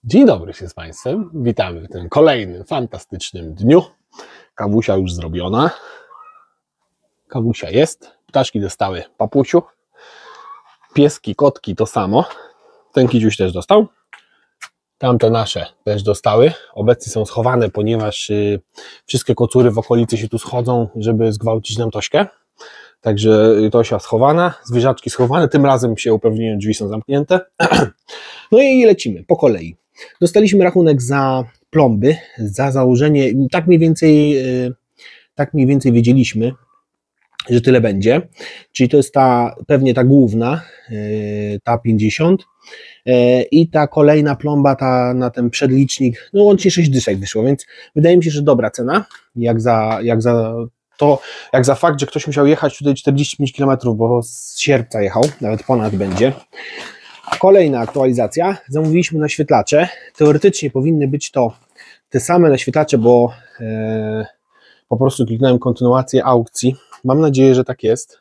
Dzień dobry się z Państwem, witamy w tym kolejnym fantastycznym dniu. Kawusia już zrobiona, kawusia jest, ptaszki dostały papusiu, pieski, kotki to samo, ten kiciuś też dostał, tamte nasze też dostały, obecnie są schowane, ponieważ wszystkie kocury w okolicy się tu schodzą, żeby zgwałcić nam Tośkę. Także Tosia schowana, zwierzaczki schowane, tym razem się upewniłem, drzwi są zamknięte. No i lecimy po kolei. Dostaliśmy rachunek za plomby, za założenie, tak mniej więcej wiedzieliśmy, że tyle będzie, czyli to jest pewnie ta główna, ta 50 i ta kolejna plomba, ta na ten przedlicznik, no łącznie 6 dyszek wyszło, więc wydaje mi się, że dobra cena, jak za fakt, że ktoś musiał jechać tutaj 45 km, bo z Sierpca jechał, nawet ponad będzie. Kolejna aktualizacja, zamówiliśmy naświetlacze, teoretycznie powinny być to te same naświetlacze, bo po prostu kliknąłem kontynuację aukcji, mam nadzieję, że tak jest,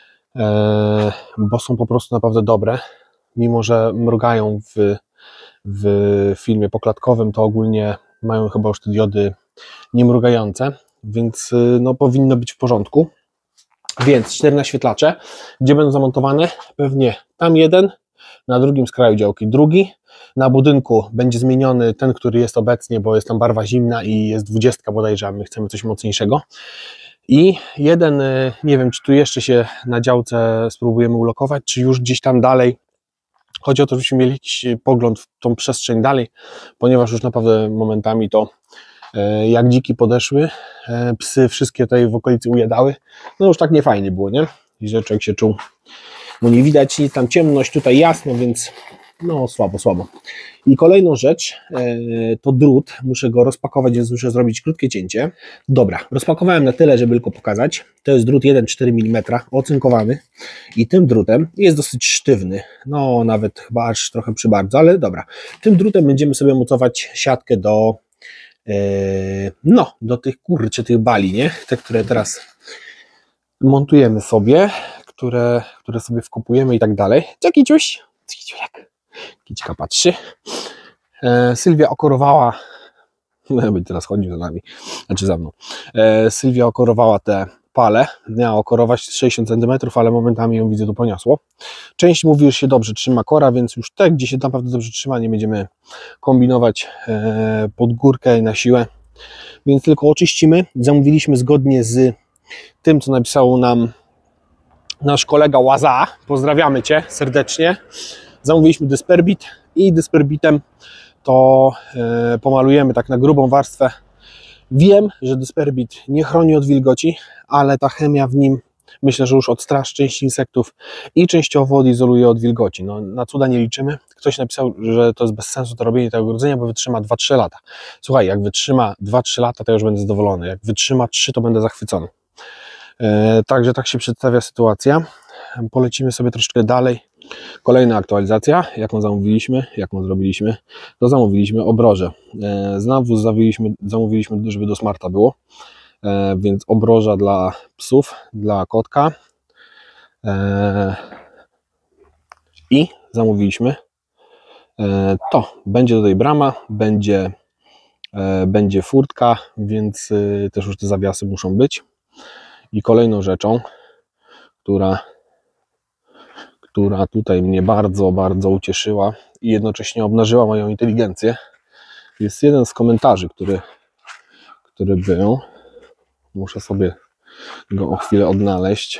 bo są po prostu naprawdę dobre, mimo że mrugają w filmie poklatkowym, to ogólnie mają chyba już te diody niemrugające, więc no, powinno być w porządku. Więc 4 naświetlacze, gdzie będą zamontowane? Pewnie tam jeden, na drugim skraju działki drugi, na budynku będzie zmieniony ten, który jest obecnie, bo jest tam barwa zimna i jest 20 bodajże, a my chcemy coś mocniejszego. I jeden, nie wiem, czy tu jeszcze się na działce spróbujemy ulokować, czy już gdzieś tam dalej. Chodzi o to, żebyśmy mieli jakiś pogląd w tą przestrzeń dalej, ponieważ już naprawdę momentami to jak dziki podeszły, psy wszystkie tutaj w okolicy ujadały, no już tak nie fajnie było, nie? I że człowiek się czuł, no nie widać nic, tam ciemność, tutaj jasno, więc no słabo. I kolejną rzecz to drut, muszę go rozpakować, więc muszę zrobić krótkie cięcie. Dobra, rozpakowałem na tyle, żeby tylko pokazać. To jest drut 1,4 mm, ocynkowany i tym drutem jest dosyć sztywny, no nawet chyba aż trochę przybardzo, ale dobra. Tym drutem będziemy sobie mocować siatkę do tych tych bali, nie? Te, które teraz montujemy sobie, które sobie wkupujemy i tak dalej. Co Kiciuś? Jak Kićka patrzy. Sylwia okorowała, będzie teraz chodził za nami, znaczy za mną. Sylwia okorowała te pale, miała okorować 60 cm, ale momentami ją widzę tu poniosło. Część mówi, że się dobrze trzyma kora, więc już te, gdzie się naprawdę dobrze trzyma, nie będziemy kombinować pod górkę i na siłę, więc tylko oczyścimy. Zamówiliśmy zgodnie z tym, co napisał nam nasz kolega Łaza, pozdrawiamy Cię serdecznie. Zamówiliśmy dysperbit i dysperbitem to pomalujemy tak na grubą warstwę. Wiem, że dysperbit nie chroni od wilgoci, ale ta chemia w nim myślę, że już odstraszy część insektów i częściowo odizoluje od wilgoci. No, na cuda nie liczymy. Ktoś napisał, że to jest bez sensu to robienie tego ogrodzenia, bo wytrzyma 2-3 lata. Słuchaj, jak wytrzyma 2-3 lata, to ja już będę zadowolony. Jak wytrzyma 3, to będę zachwycony. Także tak się przedstawia sytuacja. Polecimy sobie troszeczkę dalej. Kolejna aktualizacja, jaką zrobiliśmy, to zamówiliśmy obroże. Znowu zamówiliśmy, żeby do smarta było, więc obroża dla psów, dla kotka i zamówiliśmy to. Będzie tutaj brama, będzie furtka, więc też już te zawiasy muszą być. I kolejną rzeczą, która tutaj mnie bardzo, bardzo ucieszyła i jednocześnie obnażyła moją inteligencję, jest jeden z komentarzy, który był. Muszę sobie go o chwilę odnaleźć.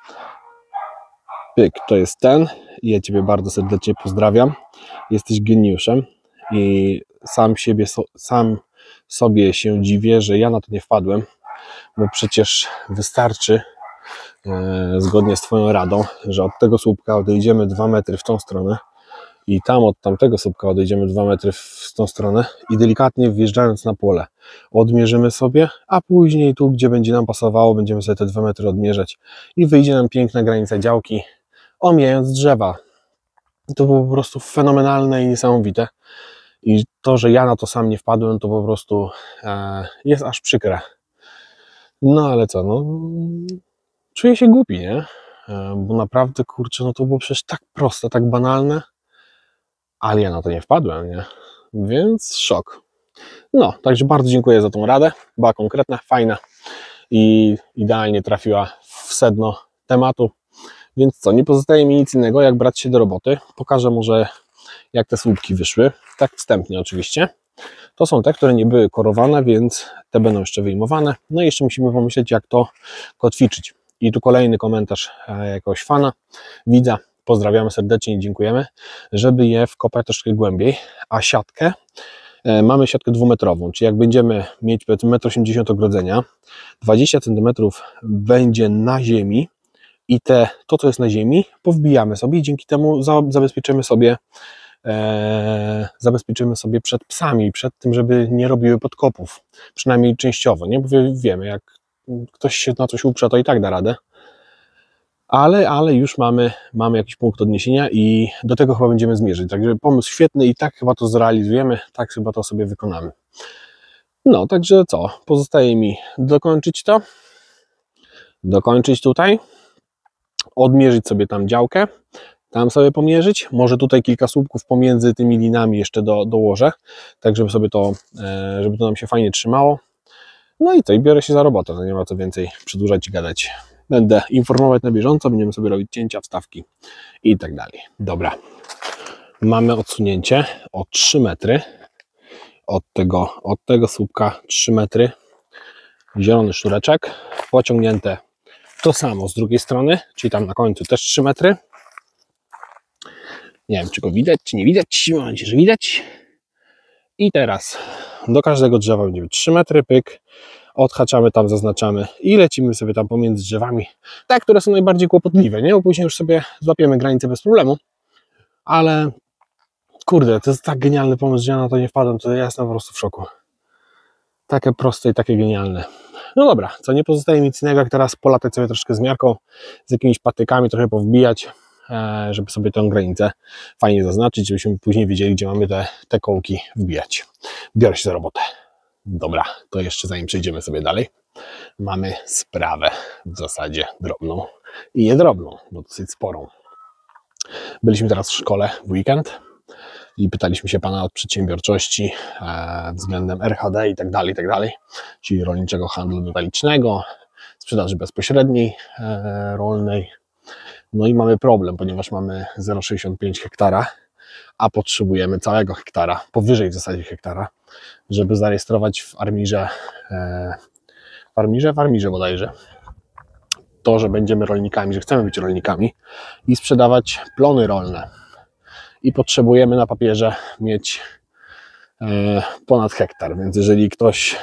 Pyk, to jest ten i ja Ciebie bardzo serdecznie pozdrawiam. Jesteś geniuszem i sam sobie się dziwię, że ja na to nie wpadłem, bo przecież wystarczy zgodnie z Twoją radą, że od tego słupka odejdziemy 2 metry w tą stronę i tam od tamtego słupka odejdziemy 2 metry w tą stronę i delikatnie wjeżdżając na pole odmierzymy sobie, a później tu, gdzie będzie nam pasowało, będziemy sobie te 2 metry odmierzać i wyjdzie nam piękna granica działki, omijając drzewa. To było po prostu fenomenalne i niesamowite i to, że ja na to sam nie wpadłem, to po prostu jest aż przykre. No ale co, no czuję się głupi, nie? Bo naprawdę, kurczę, no to było przecież tak proste, tak banalne, ale ja na to nie wpadłem, nie? więc szok. No, także bardzo dziękuję za tą radę, była konkretna, fajna i idealnie trafiła w sedno tematu, więc co, nie pozostaje mi nic innego jak brać się do roboty. Pokażę może jak te słupki wyszły, tak wstępnie oczywiście. To są te, które nie były korowane, więc te będą jeszcze wyjmowane. No i jeszcze musimy pomyśleć jak to kotwiczyć. I tu kolejny komentarz jakiegoś fana, widza, pozdrawiamy serdecznie i dziękujemy, żeby je wkopać troszkę głębiej, a siatkę, mamy siatkę 2-metrową, czyli jak będziemy mieć powiedzmy 1,80 m ogrodzenia, 20 cm będzie na ziemi i to co jest na ziemi powbijamy sobie i dzięki temu zabezpieczymy sobie przed psami, przed tym, żeby nie robiły podkopów, przynajmniej częściowo, nie? Bo wiemy, jak ktoś się na coś uprze, to i tak da radę, ale już mamy jakiś punkt odniesienia i do tego chyba będziemy zmierzyć, także pomysł świetny i tak chyba to zrealizujemy, tak chyba to sobie wykonamy. No, także co, pozostaje mi dokończyć tutaj, odmierzyć sobie tam działkę, tam sobie pomierzyć, może tutaj kilka słupków pomiędzy tymi linami jeszcze dołożę, tak żeby to nam się fajnie trzymało. No i co, i biorę się za robotę, to nie ma co więcej przedłużać i gadać. Będę informować na bieżąco, będziemy sobie robić cięcia, wstawki i tak dalej. Dobra, mamy odsunięcie o 3 metry od tego słupka, 3 metry, zielony sznureczek, pociągnięte to samo z drugiej strony, czyli tam na końcu też 3 metry. Nie wiem, czy go widać, czy nie widać, mam nadzieję, że widać. I teraz do każdego drzewa będzie 3 metry, pyk, odhaczamy tam, zaznaczamy i lecimy sobie tam pomiędzy drzewami, te, które są najbardziej kłopotliwe, nie? Bo później już sobie złapiemy granicę bez problemu, ale kurde, to jest tak genialny pomysł, że ja na to nie wpadłem, to ja jestem po prostu w szoku. Takie proste i takie genialne. No dobra, co nie pozostaje nic innego, jak teraz polatać sobie troszkę z miarką, z jakimiś patykami, trochę powbijać, żeby sobie tę granicę fajnie zaznaczyć, żebyśmy później wiedzieli, gdzie mamy te kołki wbijać. Biorę się za robotę. Dobra, to jeszcze zanim przejdziemy sobie dalej, mamy sprawę w zasadzie drobną i niedrobną, bo dosyć sporą. Byliśmy teraz w szkole w weekend i pytaliśmy się pana od przedsiębiorczości względem RHD i tak dalej, czyli rolniczego handlu detalicznego, sprzedaży bezpośredniej rolnej. No i mamy problem, ponieważ mamy 0,65 hektara, a potrzebujemy całego hektara, powyżej w zasadzie hektara, żeby zarejestrować w Armirze bodajże, to, że będziemy rolnikami, że chcemy być rolnikami i sprzedawać plony rolne. I potrzebujemy na papierze mieć ponad hektar, więc jeżeli ktoś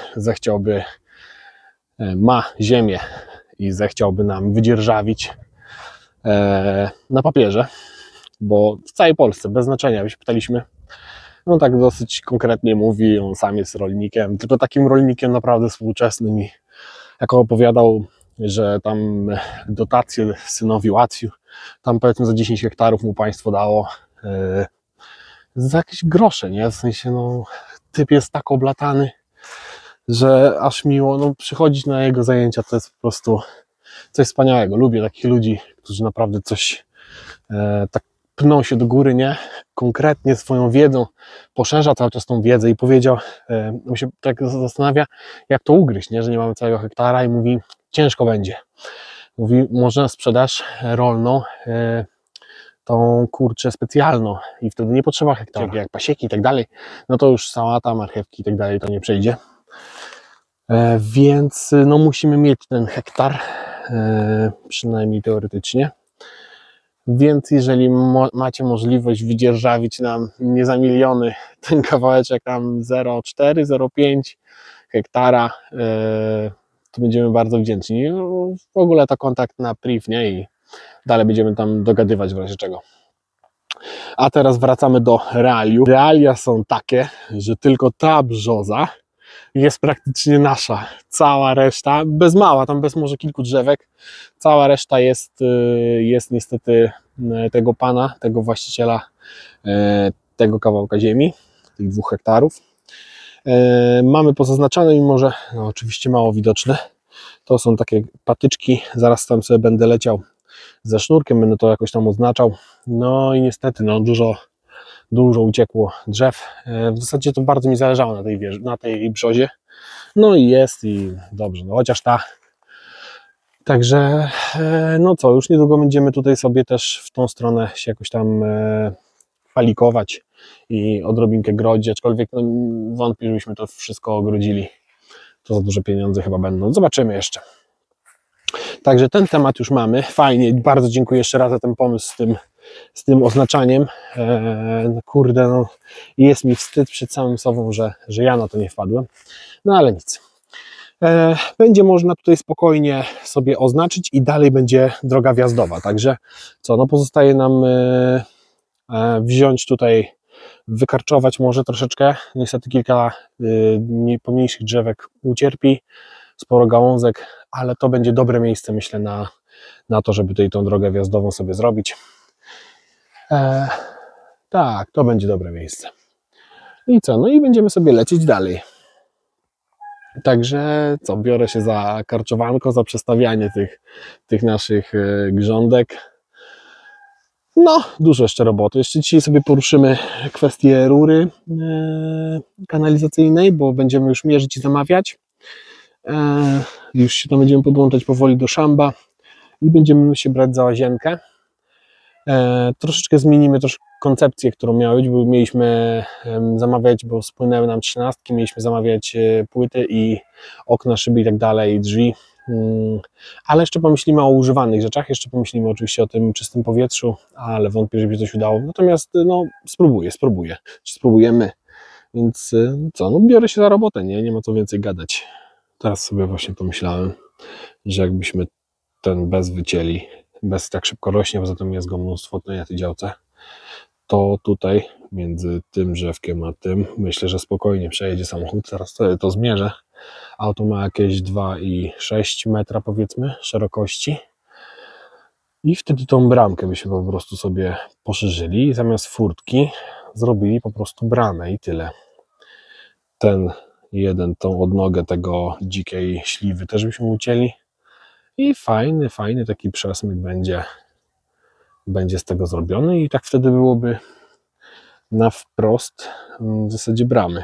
ma ziemię i zechciałby nam wydzierżawić na papierze, bo w całej Polsce, bez znaczenia, byśmy pytaliśmy, no tak dosyć konkretnie mówi, on sam jest rolnikiem, tylko takim rolnikiem naprawdę współczesnym i jak opowiadał, że tam dotacje synowi Łacju, tam powiedzmy za 10 hektarów mu państwo dało za jakieś grosze, nie? W sensie, no, typ jest tak oblatany, że aż miło, przychodzić na jego zajęcia to jest po prostu coś wspaniałego. Lubię takich ludzi, którzy naprawdę coś tak pną się do góry, nie? Konkretnie swoją wiedzą poszerza cały czas tą wiedzę i powiedział, on się tak zastanawia, jak to ugryźć, nie? Że nie mamy całego hektara i mówi, ciężko będzie. Mówi, może sprzedaż rolną, tą kurczę specjalną i wtedy nie potrzeba hektara, jak pasieki i tak dalej, no to już sałata, marchewki i tak dalej to nie przejdzie. Więc no musimy mieć ten hektar, przynajmniej teoretycznie. Więc jeżeli macie możliwość wydzierżawić nam nie za miliony ten kawałeczek tam 0,4, 0,5 hektara, to będziemy bardzo wdzięczni. W ogóle to kontakt na priv, nie? I dalej będziemy tam dogadywać w razie czego. A teraz wracamy do realiów. Realia są takie, że tylko ta brzoza jest praktycznie nasza. Cała reszta, bez mała, tam bez może kilku drzewek, cała reszta jest niestety tego pana, tego właściciela tego kawałka ziemi, tych 2 hektarów. Mamy pozaznaczane, mimo że oczywiście mało widoczne. To są takie patyczki, zaraz tam sobie będę leciał ze sznurkiem, będę to jakoś tam oznaczał. No i niestety, dużo Dużo uciekło drzew. W zasadzie to bardzo mi zależało na tej brzozie. No i jest i dobrze, no chociaż ta. Także no co, już niedługo będziemy tutaj sobie też w tą stronę się jakoś tam falikować i odrobinkę grodzić, aczkolwiek no, wątpię, żebyśmy to wszystko ogrodzili. To za duże pieniądze chyba będą. Zobaczymy jeszcze. Także ten temat już mamy. Fajnie, bardzo dziękuję jeszcze raz za ten pomysł z tym oznaczaniem. Kurde, no jest mi wstyd przed samym sobą, że ja na to nie wpadłem. No ale nic. Będzie można tutaj spokojnie sobie oznaczyć i dalej będzie droga wjazdowa. Także co, no pozostaje nam wziąć tutaj, wykarczować może troszeczkę. Niestety kilka pomniejszych drzewek ucierpi, sporo gałązek, ale to będzie dobre miejsce, myślę, na to, żeby tutaj tą drogę wjazdową sobie zrobić. Tak, to będzie dobre miejsce. I co? No i będziemy sobie lecieć dalej. Także co, biorę się za karczowanko, za przestawianie tych naszych grządek. No, dużo jeszcze roboty. Jeszcze dzisiaj sobie poruszymy kwestię rury kanalizacyjnej, bo będziemy już mierzyć i zamawiać. Już się tam będziemy podłączać powoli do szamba i będziemy się brać za łazienkę. Troszeczkę zmienimy koncepcję, którą miała być, bo mieliśmy zamawiać, bo spłynęły nam 13, mieliśmy zamawiać płyty i okna, szyby i tak dalej, drzwi. Ale jeszcze pomyślimy o używanych rzeczach, jeszcze pomyślimy oczywiście o tym czystym powietrzu, ale wątpię, żeby się coś udało. Natomiast no, spróbujemy. Więc co, no biorę się za robotę, nie ma co więcej gadać. Teraz sobie właśnie pomyślałem, że jakbyśmy ten bez wycięli, bez tak szybko rośnie, poza tym jest go mnóstwo na tej działce, to tutaj między tym drzewkiem a tym myślę, że spokojnie przejedzie samochód. Zaraz to zmierzę. Auto ma jakieś 2,6 metra powiedzmy szerokości i wtedy tą bramkę byśmy po prostu sobie poszerzyli i zamiast furtki zrobili po prostu bramę i tyle. Tą odnogę tego dzikiej śliwy też byśmy ucięli i fajny taki przesmyk będzie z tego zrobiony i tak wtedy byłoby na wprost w zasadzie bramy.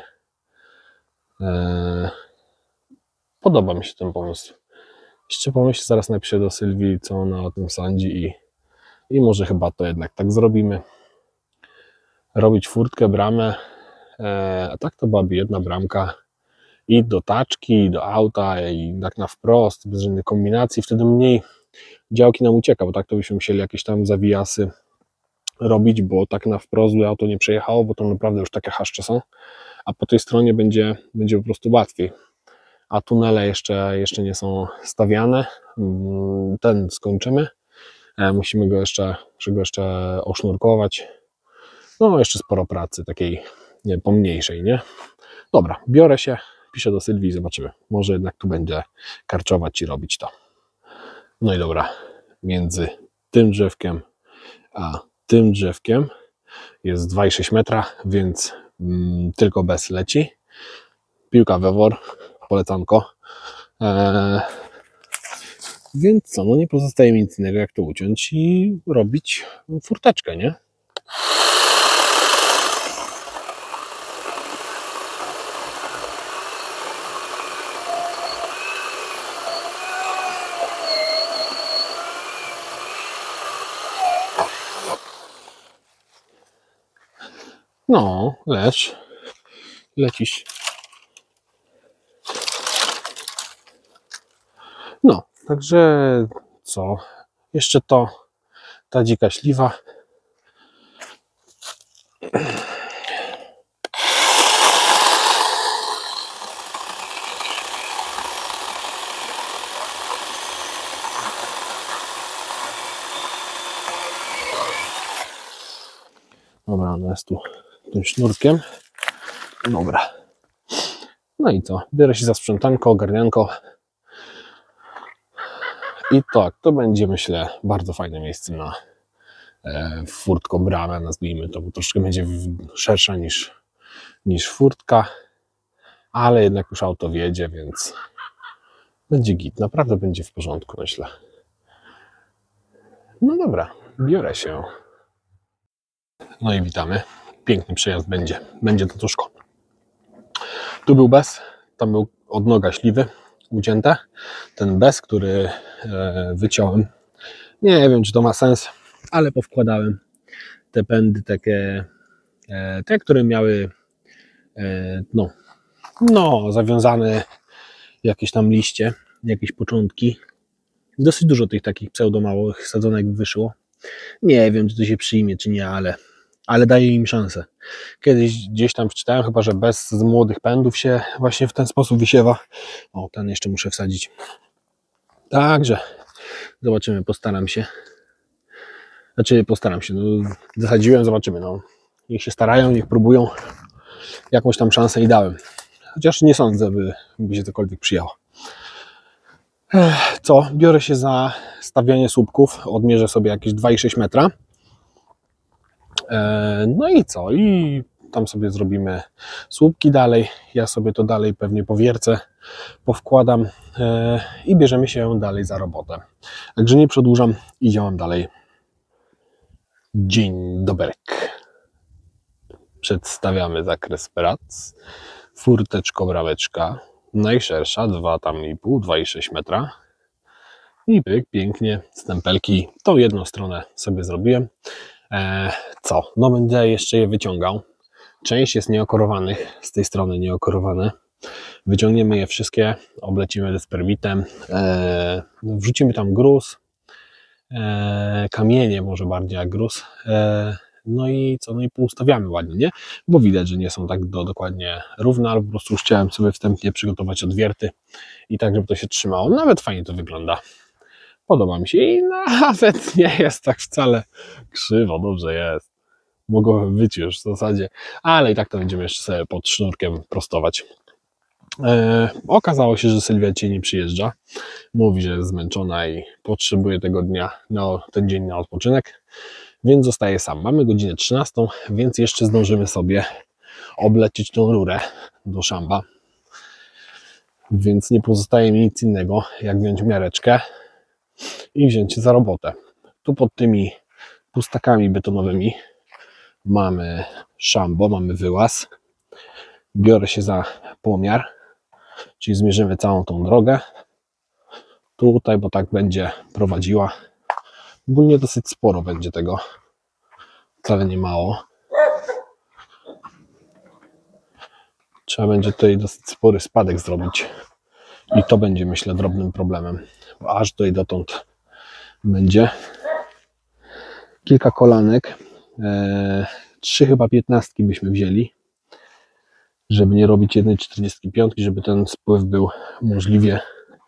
Podoba mi się ten pomysł. Jeszcze pomyślę, zaraz napiszę do Sylwii, co ona o tym sądzi i może chyba to jednak tak zrobimy. Robić furtkę, bramę, a tak to byłaby jedna bramka i do taczki, i do auta, i tak na wprost, bez żadnych kombinacji. Wtedy mniej działki nam ucieka, bo tak to byśmy musieli jakieś tam zawijasy robić, bo tak na wprost by auto nie przejechało, bo to naprawdę już takie chaszcze są, a po tej stronie będzie po prostu łatwiej. A tunele jeszcze nie są stawiane. Ten skończymy. Musimy go jeszcze osznurkować. No, jeszcze sporo pracy takiej pomniejszej, nie? Dobra, biorę się, piszę do Sylwii i zobaczymy. Może jednak tu będzie karczować i robić to. No i dobra, między tym drzewkiem a tym drzewkiem jest 2,6 metra, więc tylko bez leci. Piłka we wor, polecanko. Więc co, no nie pozostaje mi nic innego jak to uciąć i robić furteczkę, nie? No, lecisz. No, także co? Jeszcze ta dzika śliwa. Dobra, ona jest tu tym sznurkiem. Dobra. No i co? Biorę się za sprzątanko, ogarnianko. I tak, to będzie, myślę, bardzo fajne miejsce na furtką, bramę, nazwijmy to, bo troszkę będzie szersza niż furtka, ale jednak już auto wjedzie, więc będzie git, naprawdę będzie w porządku, myślę. No dobra, biorę się. No i witamy. piękny przejazd będzie to tużko. Tu był bez, tam był odnoga śliwy ucięte. Ten bez, który wyciąłem, nie wiem, czy to ma sens, ale powkładałem te pędy takie, te, które miały zawiązane jakieś tam liście, jakieś początki. Dosyć dużo tych takich pseudomałych sadzonek wyszło. Nie wiem, czy to się przyjmie, czy nie, ale daje im szansę. Kiedyś gdzieś tam przeczytałem, chyba że bez z młodych pędów się właśnie w ten sposób wysiewa. O, ten jeszcze muszę wsadzić. Także zobaczymy, postaram się. Zasadziłem, zobaczymy. Niech się starają, niech próbują. Jakąś tam szansę i dałem. Chociaż nie sądzę, by się cokolwiek przyjęło. Co? Biorę się za stawianie słupków. Odmierzę sobie jakieś 2,6 metra. No i co? I tam sobie zrobimy słupki dalej. Ja sobie to dalej pewnie powiercę, powkładam i bierzemy się dalej za robotę. Także nie przedłużam i działam dalej. Dzień dobry. Przedstawiamy zakres prac. Furteczko, brameczka. Najszersza 2,5-2,6 metra. I pyk, pięknie, stempelki. Tą jedną stronę sobie zrobiłem. Co? Będę jeszcze je wyciągał. Część jest nieokorowanych, z tej strony nieokorowane. Wyciągniemy je wszystkie, oblecimy dyspermitem, wrzucimy tam gruz, kamienie może bardziej jak gruz. No i co? No i poustawiamy ładnie, nie? Bo widać, że nie są tak dokładnie równe, ale po prostu już chciałem sobie wstępnie przygotować odwierty i tak, żeby to się trzymało. Nawet fajnie to wygląda. Podoba mi się i nawet nie jest tak wcale krzywo, dobrze jest. Mogło być już w zasadzie, ale i tak to będziemy jeszcze sobie pod sznurkiem prostować. Okazało się, że Sylwia dzisiaj nie przyjeżdża. Mówi, że jest zmęczona i potrzebuje tego dnia, ten dzień na odpoczynek, więc zostaje sam. Mamy godzinę 13, więc jeszcze zdążymy sobie oblecieć tą rurę do szamba. Więc nie pozostaje mi nic innego, jak wziąć miareczkę i wziąć się za robotę. Tu pod tymi pustakami betonowymi mamy szambo, mamy wyłaz. Biorę się za pomiar, czyli zmierzymy całą tą drogę. Tutaj, bo tak będzie prowadziła. Ogólnie dosyć sporo będzie tego. Wcale nie mało. Trzeba będzie tutaj dosyć spory spadek zrobić. I to będzie, myślę, drobnym problemem. Bo aż tutaj dotąd będzie. Kilka kolanek. 3 chyba 15 byśmy wzięli, żeby nie robić jednej 45, żeby ten spływ był możliwie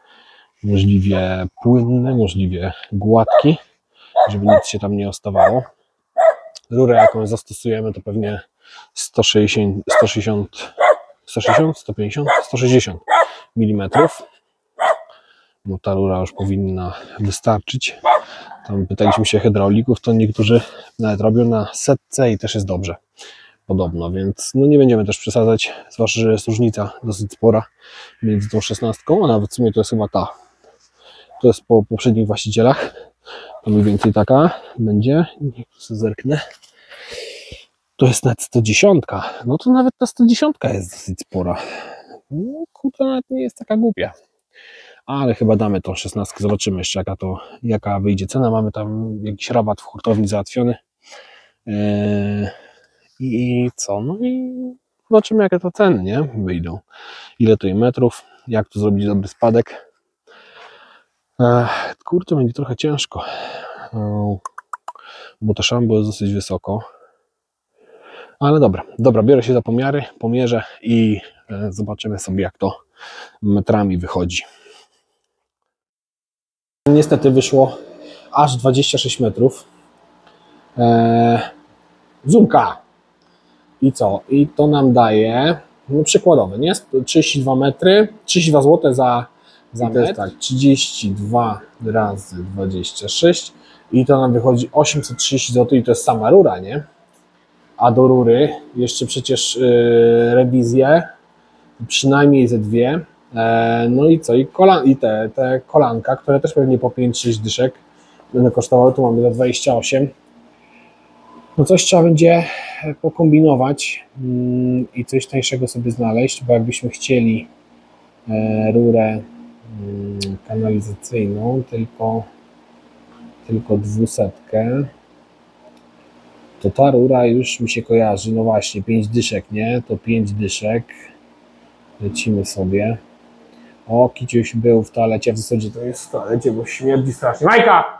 płynny, możliwie gładki, żeby nic się tam nie ostawało. Rurę, jaką zastosujemy, to pewnie 160 mm. Bo ta rura już powinna wystarczyć. Tam pytaliśmy się hydraulików, to niektórzy nawet robią na setce i też jest dobrze. Podobno, więc nie będziemy też przesadzać, zwłaszcza, że jest różnica dosyć spora między tą 16, a nawet w sumie to jest chyba ta. To jest po poprzednich właścicielach. To mniej więcej taka będzie. Niech tu sobie zerknę. To jest nawet 110. No to nawet ta 110 jest dosyć spora. Kurde, nawet nie jest taka głupia. Ale chyba damy tą 16. Zobaczymy jeszcze jaka wyjdzie cena. Mamy tam jakiś rabat w hurtowni załatwiony. I co? No i zobaczymy, jakie to ceny, nie? Wyjdą. Ile tutaj metrów, jak tu zrobić dobry spadek. Kurczę, będzie trochę ciężko, bo to szambo jest dosyć wysoko. Ale dobra, biorę się za pomiary, pomierzę i zobaczymy sobie, jak to metrami wychodzi. Niestety wyszło aż 26 metrów. Zoomka! I co? I to nam daje, przykładowe, nie? 32 metry, 32 zł za metr. Jest tak, 32 razy 26 i to nam wychodzi 830 zł i to jest sama rura, nie? A do rury jeszcze przecież rewizje, przynajmniej ze 2. No i co? I te kolanka, które też pewnie po 5-6 dyszek będą kosztowały, tu mamy za 28. No coś trzeba będzie pokombinować i coś tańszego sobie znaleźć, bo jakbyśmy chcieli rurę kanalizacyjną, tylko 200, to ta rura już mi się kojarzy, no właśnie, 5 dyszek, nie? To 5 dyszek, lecimy sobie. O, Kiciuś był w toalecie, w zasadzie to jest w toalecie, bo śmierdzi strasznie. Majka!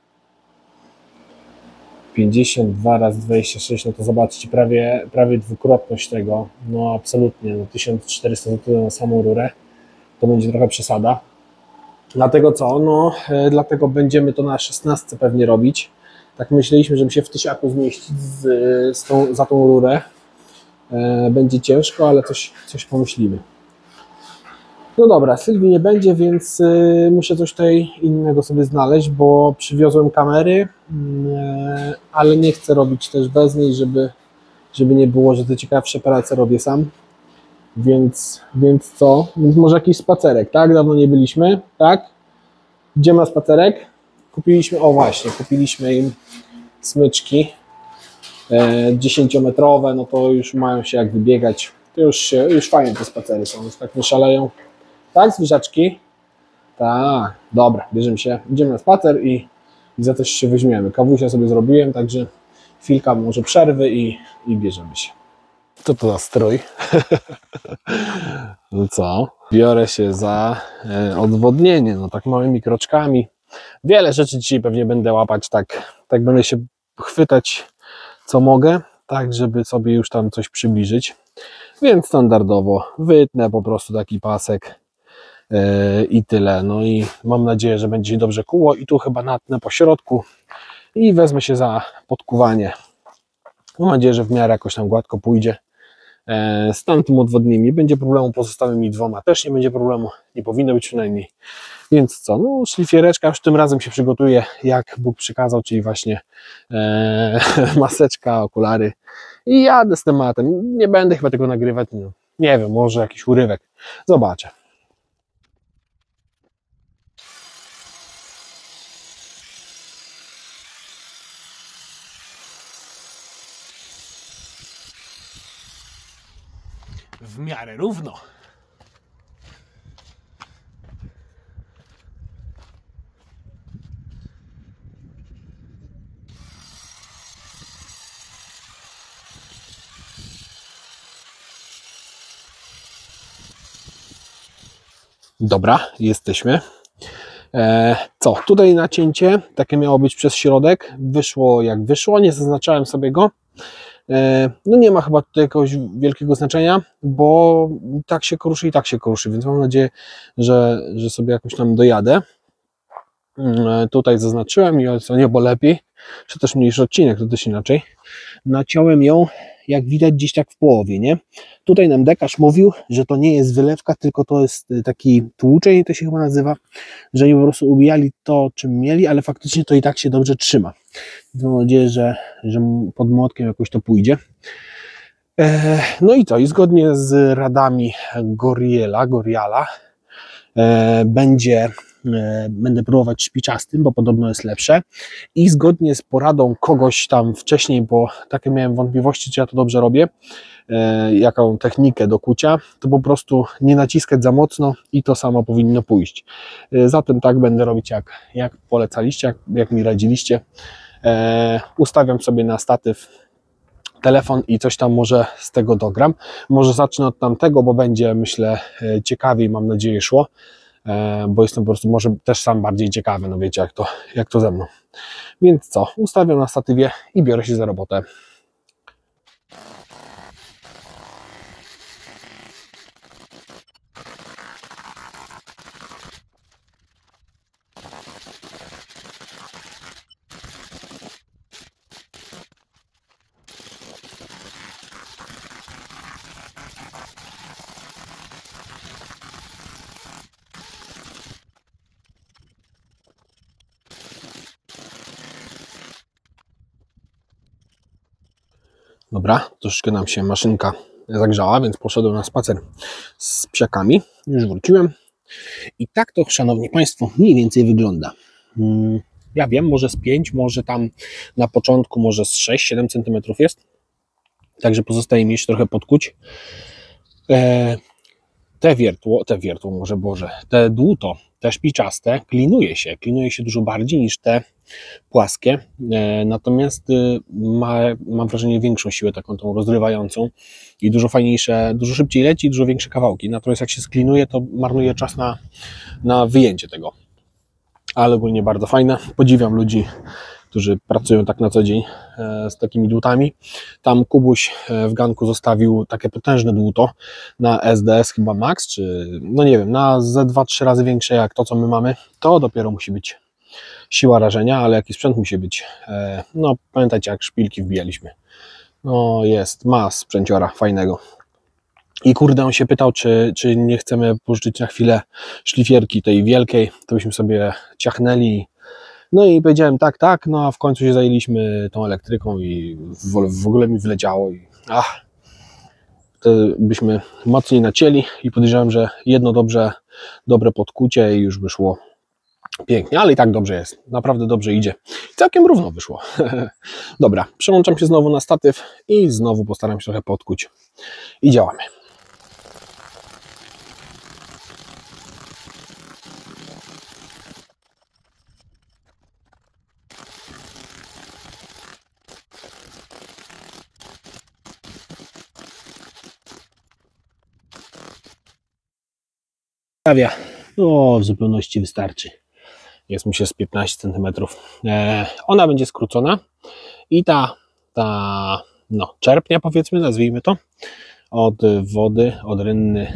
52 razy 26, no to zobaczcie, prawie dwukrotność tego, no absolutnie, no 1400 zł na samą rurę, to będzie trochę przesada. Dlatego co? No, dlatego będziemy to na 16 pewnie robić. Tak myśleliśmy, żeby się w tysiaku zmieścić za tą rurę. Będzie ciężko, ale coś pomyślimy. No dobra, Sylwii nie będzie, więc muszę coś tutaj innego sobie znaleźć, bo przywiozłem kamery, ale nie chcę robić też bez niej, żeby nie było, że te ciekawsze prace robię sam. Więc co? Więc może jakiś spacerek, tak? Dawno nie byliśmy, tak? Gdzie ma spacerek? Kupiliśmy, o właśnie, kupiliśmy im smyczki 10-metrowe, no to już mają się jak wybiegać. To już fajnie te spacery są, już tak nie szaleją. Tak, zwierzaczki? Tak, dobra, bierzemy się, idziemy na spacer i za coś się weźmiemy. Kawusia sobie zrobiłem, także chwilka może przerwy i bierzemy się. Co to za strój? No co? Biorę się za odwodnienie, no tak małymi kroczkami. Wiele rzeczy dzisiaj pewnie będę łapać, tak będę się chwytać co mogę, tak żeby sobie już tam coś przybliżyć. Więc standardowo wytnę po prostu taki pasek i tyle. No i mam nadzieję, że będzie się dobrze kuło i tu chyba natnę po środku i wezmę się za podkuwanie. Mam nadzieję, że w miarę jakoś tam gładko pójdzie. Z tamtym odwodnieniem nie będzie problemu, pozostałymi dwoma też nie będzie problemu, nie powinno być przynajmniej. Więc co, no szlifiereczka już tym razem się przygotuje, jak Bóg przykazał, czyli właśnie maseczka, okulary i jadę z tematem. Nie będę chyba tego nagrywać, no, nie wiem, może jakiś urywek, zobaczę. W miarę równo. Dobra, jesteśmy. Co? Tutaj nacięcie takie miało być przez środek. Wyszło jak wyszło, nie zaznaczałem sobie go. No nie ma chyba tutaj jakiegoś wielkiego znaczenia, bo tak się kruszy i tak się kruszy, więc mam nadzieję, że sobie jakoś tam dojadę. Tutaj zaznaczyłem i co niebo lepiej, czy też mniejszy odcinek, to też inaczej. Naciąłem ją, jak widać, gdzieś tak w połowie, nie? Tutaj nam dekarz mówił, że to nie jest wylewka, tylko to jest taki tłuczeń, to się chyba nazywa, że oni po prostu ubijali to, czym mieli, ale faktycznie to i tak się dobrze trzyma. Mam nadzieję, że pod młotkiem jakoś to pójdzie. No i co? I zgodnie z radami Goriala będę próbować szpiczastym, bo podobno jest lepsze i zgodnie z poradą kogoś tam wcześniej, bo takie miałem wątpliwości, czy ja to dobrze robię, jaką technikę do kucia, to po prostu nie naciskać za mocno i to samo powinno pójść. Zatem tak będę robić, jak polecaliście, jak mi radziliście. Ustawiam sobie na statyw telefon i coś tam może z tego dogram. Może zacznę od tamtego, bo będzie, myślę, ciekawiej, mam nadzieję, szło, bo jestem po prostu może też sam bardziej ciekawy, no wiecie jak to ze mną. Więc co, ustawiam na statywie i biorę się za robotę. Dobra, troszeczkę nam się maszynka zagrzała, więc poszedłem na spacer z psiakami. Już wróciłem. I tak to, szanowni państwo, mniej więcej wygląda. Ja wiem, może z 5, może tam na początku może z 6-7 cm jest. Także pozostaje mi jeszcze trochę podkuć. Te dłuto, te szpiczaste, klinuje się dużo bardziej niż te płaskie, natomiast mam wrażenie większą siłę taką tą rozrywającą i dużo fajniejsze, dużo szybciej leci, dużo większe kawałki, natomiast jak się sklinuje, to marnuje czas na wyjęcie tego, ale ogólnie bardzo fajne, podziwiam ludzi, którzy pracują tak na co dzień z takimi dłutami. Tam Kubuś w ganku zostawił takie potężne dłuto na SDS chyba Max, czy no nie wiem, na ze 2-3 razy większe jak to, co my mamy. To dopiero musi być siła rażenia, ale jaki sprzęt musi być. No pamiętajcie, jak szpilki wbijaliśmy. No ma sprzęciora fajnego. I kurde, on się pytał, czy nie chcemy pożyczyć na chwilę szlifierki tej wielkiej, to byśmy sobie ciachnęli. No i powiedziałem tak, no a w końcu się zajęliśmy tą elektryką i w ogóle mi wleciało i to byśmy mocniej nacięli i podejrzewam, że jedno dobre podkucie i już by szło pięknie, ale i tak dobrze jest, naprawdę dobrze idzie. Całkiem równo wyszło. Dobra, przełączam się znowu na statyw i znowu postaram się trochę podkuć i działamy. W zupełności wystarczy. Jest mi się z 15 cm. Ona będzie skrócona i ta czerpnia, powiedzmy, nazwijmy to, od wody, od rynny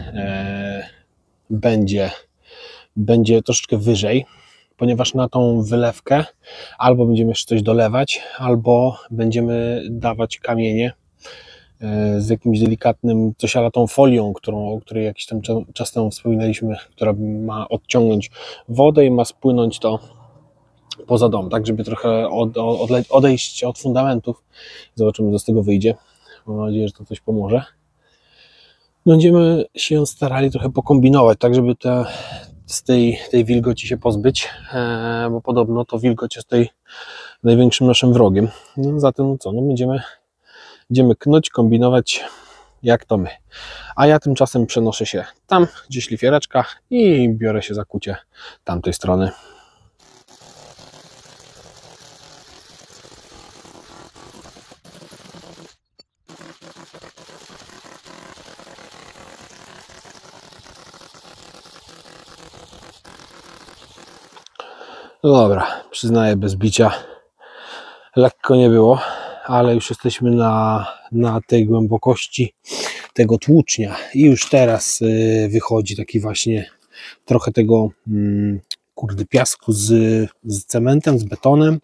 będzie troszeczkę wyżej, ponieważ na tą wylewkę albo będziemy jeszcze coś dolewać, albo będziemy dawać kamienie z jakimś delikatnym, coś ala tą folią, o której jakiś tam czas temu wspominaliśmy, która ma odciągnąć wodę i ma spłynąć to poza dom, tak żeby trochę odejść od fundamentów. Zobaczymy, co z tego wyjdzie. Mam nadzieję, że to coś pomoże. Będziemy się starali trochę pokombinować, tak żeby z tej wilgoci się pozbyć, bo podobno to wilgoć jest tutaj największym naszym wrogiem. No, zatem co, będziemy knuć, kombinować jak to my. A ja tymczasem przenoszę się tam, gdzie szlifiereczka i biorę się za kucie tamtej strony. No dobra, przyznaję, bez bicia lekko nie było, ale już jesteśmy na tej głębokości tego tłucznia i już teraz wychodzi taki właśnie trochę tego piasku z cementem, z betonem.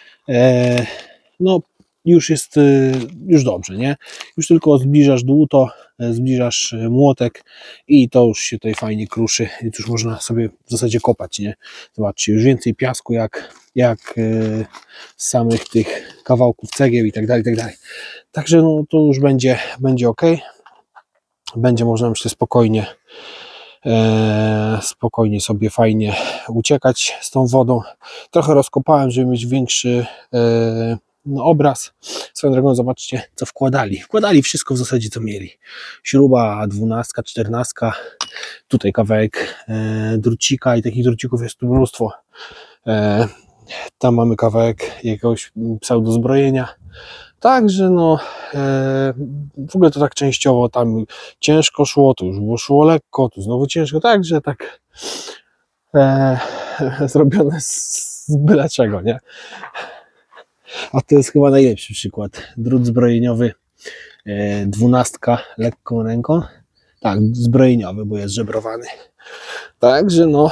No już jest już dobrze, nie? Już tylko zbliżasz dłuto, zbliżasz młotek i to już się tutaj fajnie kruszy, więc już można sobie w zasadzie kopać, nie? Zobaczcie, już więcej piasku jak z samych tych kawałków cegieł i tak dalej, i tak dalej. Także no, to już będzie ok. Będzie można myślę spokojnie sobie fajnie uciekać z tą wodą. Trochę rozkopałem, żeby mieć większy obraz. Swoją drogą zobaczcie, co wkładali. Wkładali wszystko w zasadzie, co mieli. Śruba 12, 14, tutaj kawałek drucika i takich drucików jest tu mnóstwo. Tam mamy kawałek jakiegoś pseudozbrojenia. Także no w ogóle to tak częściowo tam ciężko szło, tu już szło lekko, tu znowu ciężko, także tak zrobione z byle czego, nie? A to jest chyba najlepszy przykład. Drut zbrojeniowy 12 lekką ręką. Tak, zbrojeniowy, bo jest żebrowany. Także no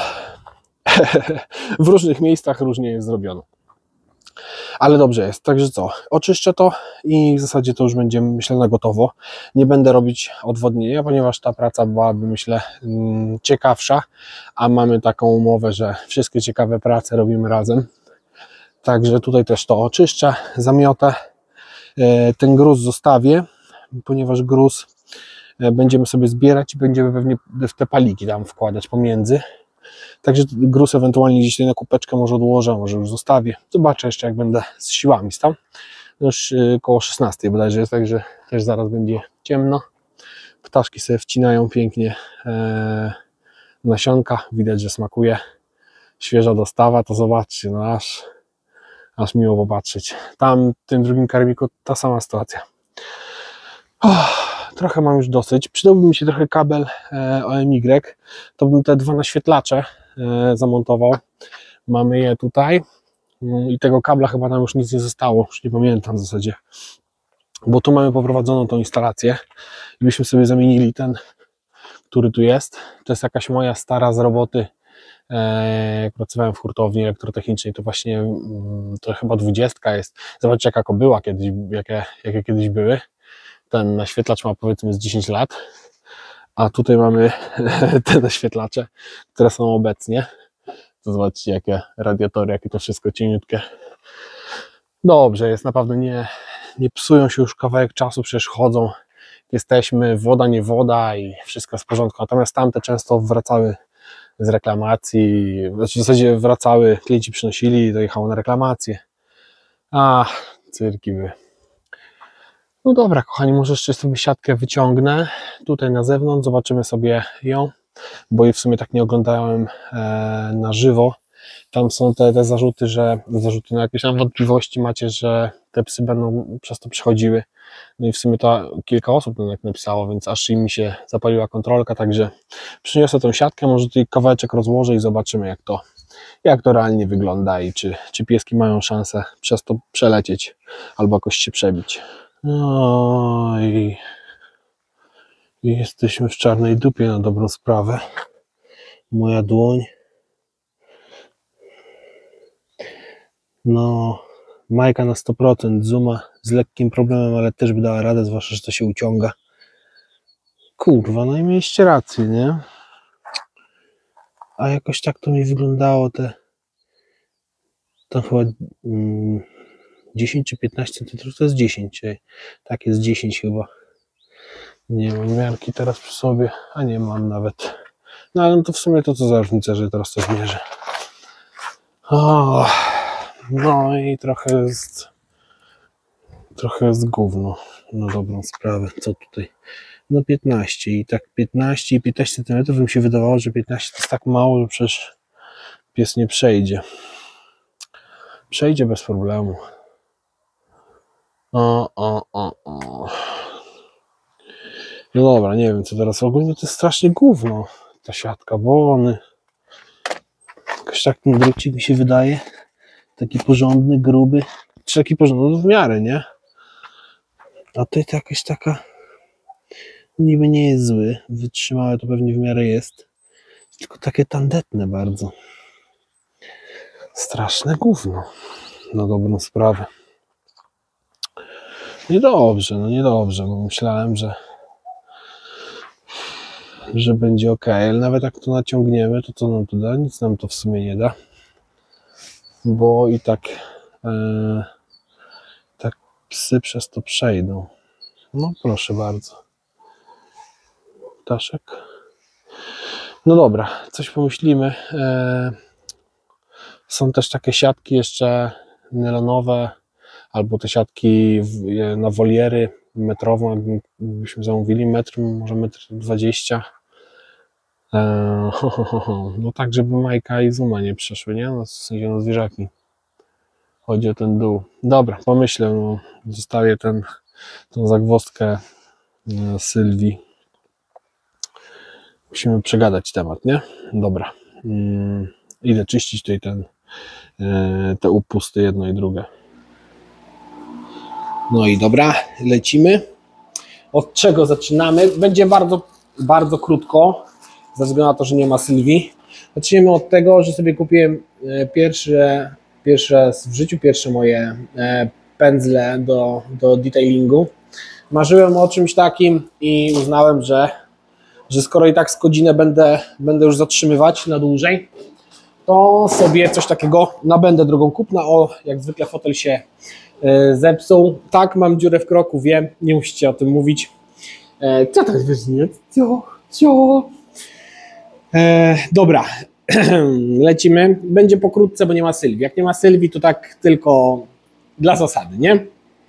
w różnych miejscach różnie jest zrobione. Ale dobrze jest, także co, oczyszczę to i w zasadzie to już będzie, myślę, na gotowo. Nie będę robić odwodnienia, ponieważ ta praca byłaby, myślę, ciekawsza, a mamy taką umowę, że wszystkie ciekawe prace robimy razem. Także tutaj też to oczyszczę, zamiotę. Ten gruz zostawię, ponieważ gruz będziemy sobie zbierać i będziemy pewnie w te paliki tam wkładać pomiędzy. Także gruz ewentualnie gdzieś tutaj na kupeczkę może odłożę, może już zostawię. Zobaczę jeszcze, jak będę z siłami stał. Już koło 16 bodajże jest, także też zaraz będzie ciemno. Ptaszki sobie wcinają pięknie nasionka. Widać, że smakuje. Świeża dostawa, to zobaczcie, no aż miło popatrzeć. Tam w tym drugim karmiku ta sama sytuacja. Trochę mam już dosyć. Przydałby mi się trochę kabel OMY. To bym te dwa naświetlacze zamontował. Mamy je tutaj. I tego kabla chyba nam już nic nie zostało. Już nie pamiętam w zasadzie. Bo tu mamy poprowadzoną tą instalację. I byśmy sobie zamienili ten, który tu jest. To jest jakaś moja stara z roboty. Jak pracowałem w hurtowni elektrotechnicznej, to właśnie to chyba 20 jest. Zobaczcie, jaka była kiedyś, jakie kiedyś były. Ten naświetlacz ma powiedzmy z 10 lat, a tutaj mamy te naświetlacze, które są obecnie. To zobaczcie, jakie radiatory, jakie to wszystko cieniutkie. Dobrze jest, naprawdę nie psują się już kawałek czasu, przecież chodzą. Jesteśmy, woda, nie woda i wszystko jest w porządku. Natomiast tamte często wracały z reklamacji, znaczy w zasadzie wracały, klienci przynosili, dojechało na reklamację. Cyrki były. No dobra, kochani, może jeszcze sobie siatkę wyciągnę tutaj na zewnątrz, zobaczymy sobie ją, bo jej w sumie tak nie oglądałem na żywo. Tam są te zarzuty, no jakieś tam wątpliwości macie, że te psy będą przez to przechodziły. No i w sumie to kilka osób tak napisało, więc aż im mi się zapaliła kontrolka, także przyniosę tą siatkę, może tutaj kawałeczek rozłożę i zobaczymy, jak to realnie wygląda i czy pieski mają szansę przez to przelecieć albo jakoś się przebić. No i jesteśmy w czarnej dupie na dobrą sprawę. Moja dłoń. No, Majka na 100%, Zuma z lekkim problemem, ale też by dała radę, zwłaszcza, że to się uciąga. Kurwa, no i mieliście rację, nie? A jakoś tak to mi wyglądało to chyba 10 czy 15 cm, to jest 10, tak jest 10 chyba. Nie mam miarki teraz przy sobie, a nie mam nawet. No ale to w sumie to co za różnica, że teraz to zmierzę. No i trochę jest gówno na dobrą sprawę. Co tutaj? No 15 i tak 15 i 15 cm bym się wydawało, że 15 to jest tak mało, że przecież pies nie przejdzie. Przejdzie bez problemu. No dobra, nie wiem co teraz. Ogólnie to jest strasznie gówno ta siatka, bo jakoś tak ten drucik mi się wydaje taki porządny, gruby, czy taki porządny, no w miarę, nie? A tutaj to jakaś taka niby nie jest zły, wytrzymałe to pewnie w miarę jest, tylko takie tandetne bardzo. Straszne gówno na dobrą sprawę. Niedobrze, bo myślałem, że będzie ok, ale nawet jak to naciągniemy, to co nam to da? Nic nam to w sumie nie da, bo i tak psy przez to przejdą. No proszę bardzo. Ptaszek. No dobra, coś pomyślimy. Są też takie siatki jeszcze nylonowe, albo te siatki na woliery metrową, jakbyśmy zamówili metr, może 1,20 m. No tak, żeby Majka i Zuma nie przeszły, nie? No, w sensie no zwierzaki. Chodzi o ten dół. Dobra, pomyślę, no, zostawię tą zagwozdkę Sylwii. Musimy przegadać temat, nie? Dobra. Idę czyścić tutaj te upusty, jedno i drugie. No i dobra, lecimy. Od czego zaczynamy? Będzie bardzo, bardzo krótko, ze względu na to, że nie ma Sylwii. Zaczniemy od tego, że sobie kupiłem pierwsze w życiu, pierwsze moje pędzle do detailingu. Marzyłem o czymś takim i uznałem, że skoro i tak z godzinę będę już zatrzymywać na dłużej, to sobie coś takiego nabędę drogą kupna. Jak zwykle fotel się zepsuł. Tak, mam dziurę w kroku, wiem, nie musicie o tym mówić. Co to jest wyżnie? Dobra, lecimy. Będzie pokrótce, bo nie ma Sylwii. Jak nie ma Sylwii, to tak tylko dla zasady, nie?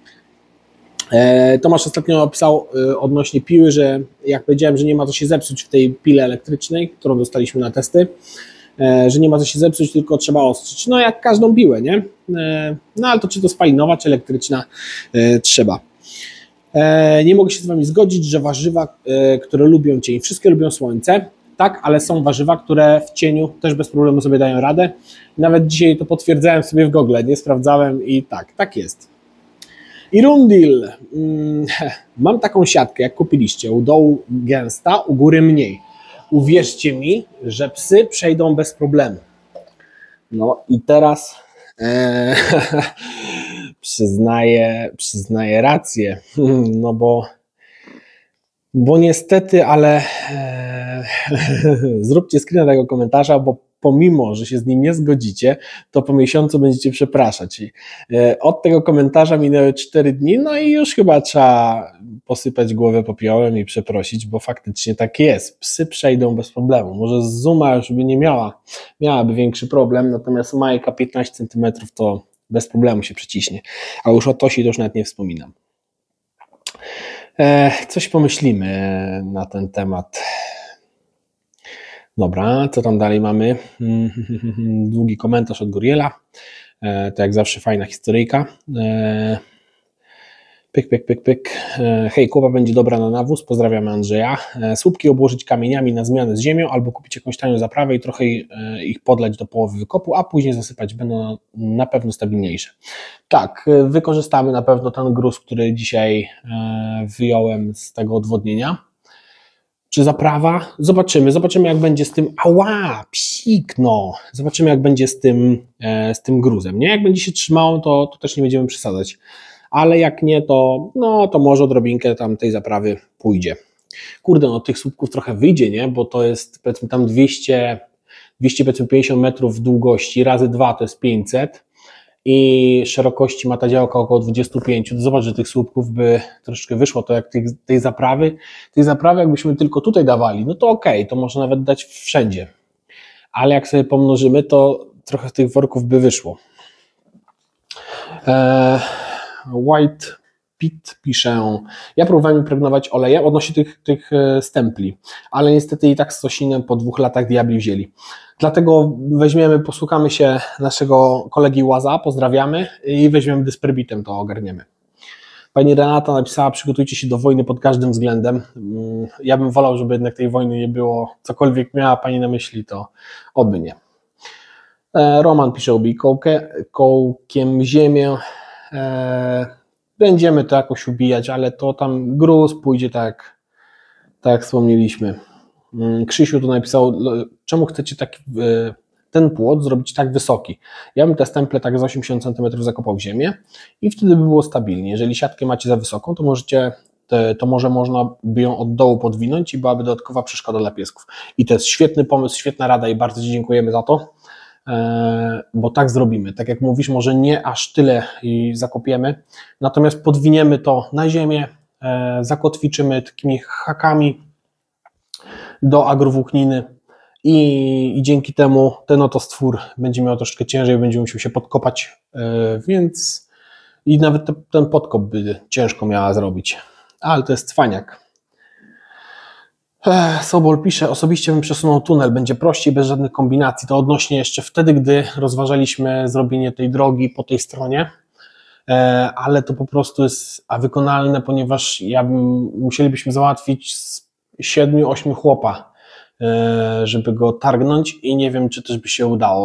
Tomasz ostatnio pisał odnośnie piły, że jak powiedziałem, że nie ma co się zepsuć w tej pile elektrycznej, którą dostaliśmy na testy, że nie ma co się zepsuć, tylko trzeba ostrzyć. No jak każdą piłę, nie? No ale to czy to spalinowa, czy elektryczna, trzeba. Nie mogę się z Wami zgodzić, że warzywa, które lubią cień, wszystkie lubią słońce, tak, ale są warzywa, które w cieniu też bez problemu sobie dają radę. Nawet dzisiaj to potwierdzałem sobie w Google, nie sprawdzałem i tak jest. Irundil, mam taką siatkę, jak kupiliście, u dołu gęsta, u góry mniej. Uwierzcie mi, że psy przejdą bez problemu. No i teraz przyznaję rację, no bo niestety, ale zróbcie screena tego komentarza, bo pomimo, że się z nim nie zgodzicie, to po miesiącu będziecie przepraszać. I od tego komentarza minęły 4 dni, no i już chyba trzeba posypać głowę popiołem i przeprosić, bo faktycznie tak jest. Psy przejdą bez problemu. Może Zuma już by nie miałaby większy problem, natomiast Majka 15 cm to bez problemu się przeciśnie. A już o Tosi to już nawet nie wspominam. Coś pomyślimy na ten temat. Dobra, co tam dalej mamy? Długi komentarz od Guriela. To jak zawsze fajna historyjka. Pyk. Hej, kupa będzie dobra na nawóz. Pozdrawiamy Andrzeja. Słupki obłożyć kamieniami na zmianę z ziemią albo kupić jakąś tanią zaprawę i trochę ich podlać do połowy wykopu, a później zasypać. Będą na pewno stabilniejsze. Tak, wykorzystamy na pewno ten gruz, który dzisiaj wyjąłem z tego odwodnienia. Czy zaprawa? Zobaczymy jak będzie z tym, psik, no. Zobaczymy jak będzie z tym gruzem, nie? Jak będzie się trzymało, to też nie będziemy przesadzać, ale jak nie, to może odrobinkę tam tej zaprawy pójdzie. Kurde, no tych słupków trochę wyjdzie, nie? Bo to jest powiedzmy tam 250 metrów długości, razy 2 to jest 500 i szerokości ma ta działka około 25, to zobacz, że tych słupków by troszeczkę wyszło, to jak tej zaprawy jakbyśmy tylko tutaj dawali, no to okej, to można nawet dać wszędzie, ale jak sobie pomnożymy, to trochę z tych worków by wyszło. White Pit pisze, ja próbowałem impregnować olejem odnośnie tych stempli, ale niestety i tak z Sosinem po 2 latach diabli wzięli. Dlatego posłuchamy się naszego kolegi Łaza, pozdrawiamy i weźmiemy dysperbitem, to ogarniemy. Pani Renata napisała, przygotujcie się do wojny pod każdym względem. Ja bym wolał, żeby jednak tej wojny nie było, cokolwiek miała Pani na myśli, to oby nie. Roman pisze, ubij kołkiem ziemię. Będziemy to jakoś ubijać, ale to tam gruz pójdzie tak jak wspomnieliśmy. Krzysiu tu napisał, czemu chcecie ten płot zrobić tak wysoki? Ja bym te stemple tak z 80 cm zakopał w ziemię i wtedy by było stabilnie. Jeżeli siatkę macie za wysoką, to może można by ją od dołu podwinąć i byłaby dodatkowa przeszkoda dla piesków. I to jest świetny pomysł, świetna rada i bardzo Ci dziękujemy za to, bo tak zrobimy. Tak jak mówisz, może nie aż tyle i zakopiemy, natomiast podwiniemy to na ziemię, zakotwiczymy takimi hakami do agrowłókniny i dzięki temu ten oto stwór będzie miał troszeczkę ciężej, będzie musiał się podkopać, więc i nawet ten podkop by ciężko miała zrobić, ale to jest cwaniak. Sobol pisze, osobiście bym przesunął tunel, będzie prościej, bez żadnych kombinacji. To odnośnie jeszcze wtedy, gdy rozważaliśmy zrobienie tej drogi po tej stronie, ale to po prostu jest wykonalne, ponieważ musielibyśmy załatwić 7-8 chłopa, żeby go targnąć i nie wiem, czy też by się udało,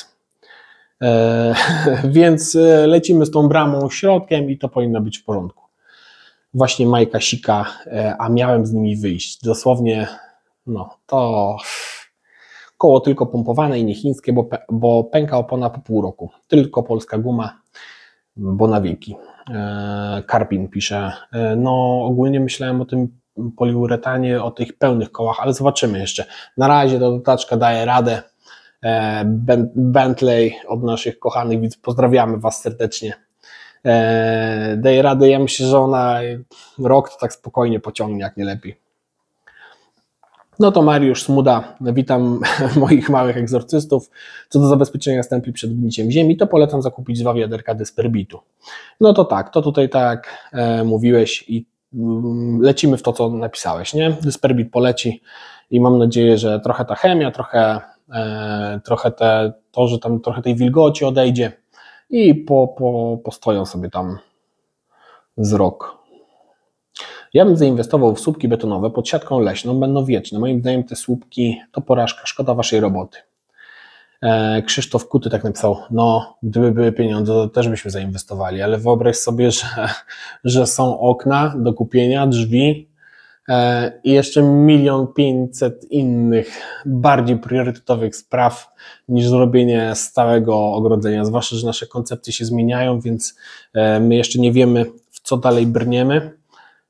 więc lecimy z tą bramą środkiem i to powinno być w porządku. Właśnie Majka sika, a miałem z nimi wyjść. Dosłownie, to koło tylko pompowane i nie chińskie, bo pęka opona po pół roku. Tylko polska guma, bo na wieki. Karpin pisze, ogólnie myślałem o tym poliuretanie, o tych pełnych kołach, ale zobaczymy jeszcze. Na razie ta dotaczka daje radę. Bentley od naszych kochanych widzów, pozdrawiamy Was serdecznie. Daje radę, ja myślę, że ona rok to tak spokojnie pociągnie, jak nie lepiej. No to Mariusz Smuda, witam moich małych egzorcystów. Co do zabezpieczenia stempli przed gniciem ziemi, to polecam zakupić 2 wiaderka dysperbitu. No to tak, to tutaj tak mówiłeś i lecimy w to, co napisałeś, nie? Dysperbit poleci i mam nadzieję, że trochę ta chemia, trochę to, że tam trochę tej wilgoci odejdzie i postoją sobie tam z rok. Ja bym zainwestował w słupki betonowe pod siatką leśną, będą wieczne. Moim zdaniem te słupki to porażka, szkoda waszej roboty. Krzysztof Kuty tak napisał, no gdyby były pieniądze, to też byśmy zainwestowali, ale wyobraź sobie, że są okna do kupienia, drzwi i jeszcze 1 500 000 innych, bardziej priorytetowych spraw niż zrobienie stałego ogrodzenia, zwłaszcza, że nasze koncepcje się zmieniają, więc my jeszcze nie wiemy, w co dalej brniemy.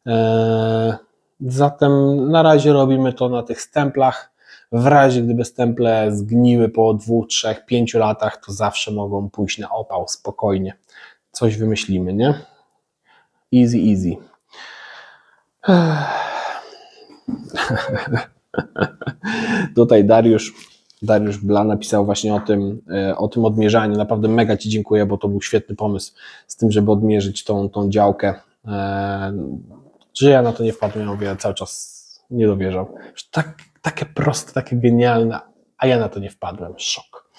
Zatem na razie robimy to na tych stemplach. W razie gdyby stemple zgniły po 2, 3, 5 latach, to zawsze mogą pójść na opał, spokojnie. Coś wymyślimy, nie? Easy, easy. Tutaj Dariusz Bla napisał właśnie o tym odmierzaniu. Naprawdę mega Ci dziękuję, bo to był świetny pomysł z tym, żeby odmierzyć tą działkę. Że ja na to nie wpadłem, ja mówię, cały czas nie dowierzał. Takie proste, takie genialne, a ja na to nie wpadłem. Szok.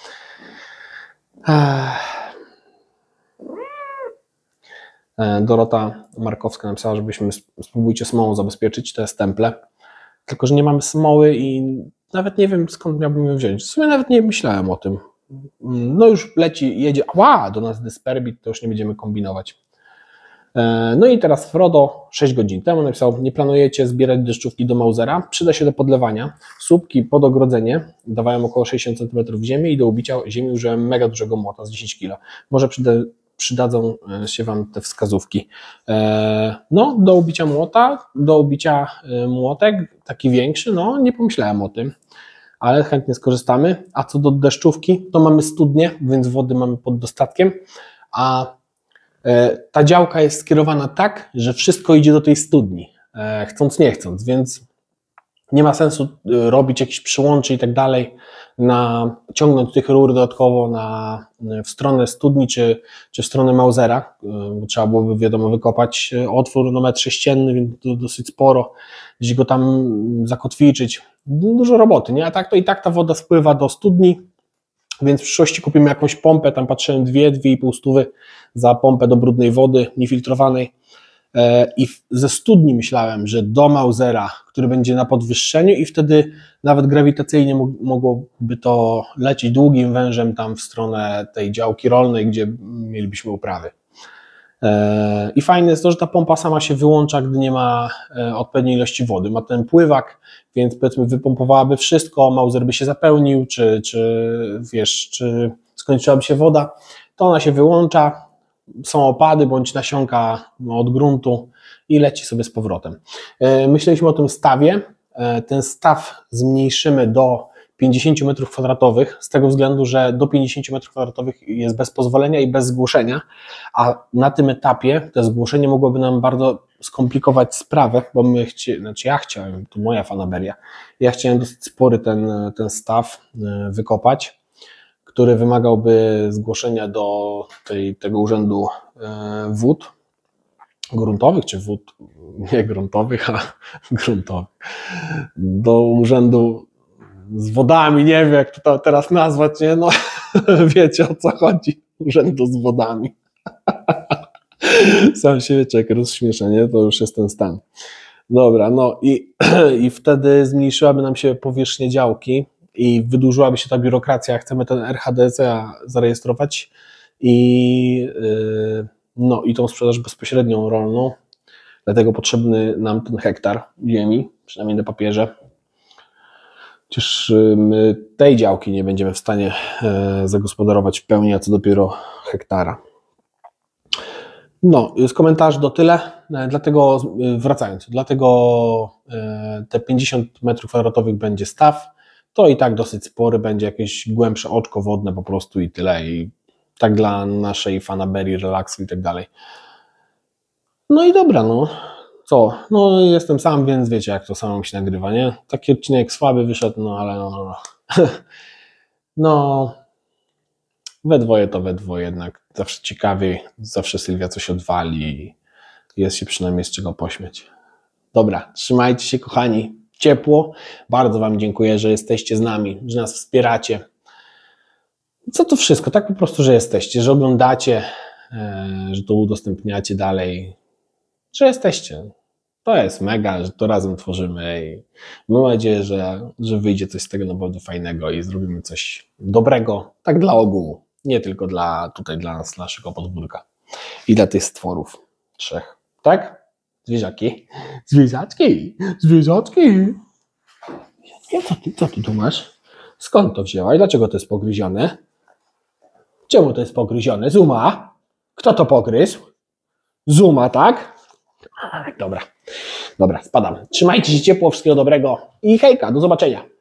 Dorota Markowska napisała, żebyśmy spróbujcie smołą zabezpieczyć te stemple. Tylko że nie mamy smoły i nawet nie wiem, skąd miałbym ją wziąć. W sumie nawet nie myślałem o tym. No już leci, jedzie, do nas dysperbit, to już nie będziemy kombinować. No i teraz Frodo 6 godzin temu napisał, nie planujecie zbierać deszczówki do Mausera, przyda się do podlewania. Słupki pod ogrodzenie dawają około 60 cm ziemi i do ubicia ziemi użyłem mega dużego młota z 10 kg. Może przydadzą się Wam te wskazówki. No, do ubicia młotek, taki większy, no nie pomyślałem o tym, ale chętnie skorzystamy. A co do deszczówki, to mamy studnię, więc wody mamy pod dostatkiem, a ta działka jest skierowana tak, że wszystko idzie do tej studni, chcąc nie chcąc, więc nie ma sensu robić jakichś przyłączy i tak dalej, ciągnąć tych rur dodatkowo w stronę studni czy w stronę Mausera, bo trzeba byłoby, wiadomo, wykopać otwór no 1,5 m, więc to dosyć sporo, gdzieś go tam zakotwiczyć, dużo roboty, nie? A tak to i tak ta woda spływa do studni, więc w przyszłości kupimy jakąś pompę, tam patrzyłem 2,5 stówy za pompę do brudnej wody, niefiltrowanej. I ze studni myślałem, że do Mausera, który będzie na podwyższeniu i wtedy nawet grawitacyjnie mogłoby to lecieć długim wężem tam w stronę tej działki rolnej, gdzie mielibyśmy uprawy. I fajne jest to, że ta pompa sama się wyłącza, gdy nie ma odpowiedniej ilości wody. Ma ten pływak, więc powiedzmy wypompowałaby wszystko, Mauser by się zapełnił, czy skończyłaby się woda, to ona się wyłącza, są opady bądź nasionka od gruntu i leci sobie z powrotem. Myśleliśmy o tym stawie. Ten staw zmniejszymy do 50 m2, z tego względu, że do 50 m2 jest bez pozwolenia i bez zgłoszenia, a na tym etapie to zgłoszenie mogłoby nam bardzo skomplikować sprawę, bo ja chciałem, to moja fanaberia, ja chciałem dosyć spory ten staw wykopać, który wymagałby zgłoszenia do tego urzędu wód gruntowych, czy wód nie gruntowych, a gruntowych, do urzędu z wodami, nie wiem jak to teraz nazwać, nie? No wiecie o co chodzi, urzędu z wodami. Sam się wiecie, jak rozśmiesza, nie? To już jest ten stan. Dobra, no i wtedy zmniejszyłaby nam się powierzchnia działki i wydłużyłaby się ta biurokracja, chcemy ten RHDC zarejestrować i tą sprzedaż bezpośrednią rolną, dlatego potrzebny nam ten hektar ziemi, przynajmniej na papierze. Przecież my tej działki nie będziemy w stanie zagospodarować w pełni, a co dopiero hektara. No, z komentarzy to tyle, dlatego te 50 m2 będzie staw, to i tak dosyć spory, będzie jakieś głębsze oczko wodne po prostu i tyle, i tak dla naszej fanaberii, relaksu i tak dalej. No i dobra, no, Co? No jestem sam, więc wiecie jak to samemu się nagrywa, nie? Taki odcinek słaby wyszedł, no ale no. No, we dwoje to we dwoje jednak. Zawsze ciekawiej, zawsze Sylwia coś odwali. Jest się przynajmniej z czego pośmiać. Dobra, trzymajcie się kochani, ciepło. Bardzo Wam dziękuję, że jesteście z nami, że nas wspieracie. Co to wszystko? Tak po prostu, że jesteście, że oglądacie, że to udostępniacie dalej, że jesteście. To jest mega, że to razem tworzymy i mam nadzieję, że wyjdzie coś z tego naprawdę fajnego i zrobimy coś dobrego, tak dla ogółu, nie tylko dla nas, naszego podwórka i dla tych stworów trzech, tak? Zwierzaczki. Co ty tu masz? Skąd to wzięłaś? Dlaczego to jest pogryzione? Czemu to jest pogryzione? Zuma? Kto to pogryzł? Zuma, tak? Dobra, spadam. Trzymajcie się ciepło, wszystkiego dobrego i hejka, do zobaczenia.